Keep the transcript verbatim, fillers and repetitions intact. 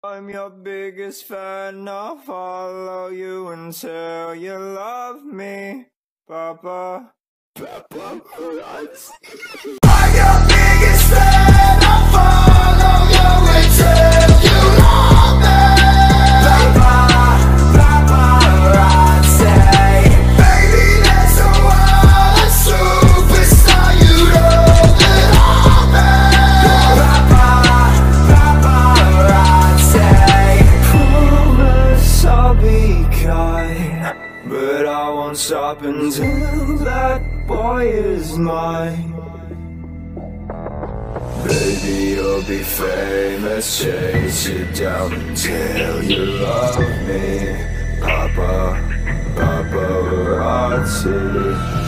I'm your biggest fan, I'll follow you until you love me, Papa. Paparazzi. I'm your biggest fan, I'll follow you until you love me, Papa. Paparazzi. Baby, there's a world of superstar, you know that I'm there. Papa, paparazzi. Promise I'll be kind, but I won't stop until that boy is mine. Baby, you'll be famous, chase you down until you love me, Papa, paparazzi.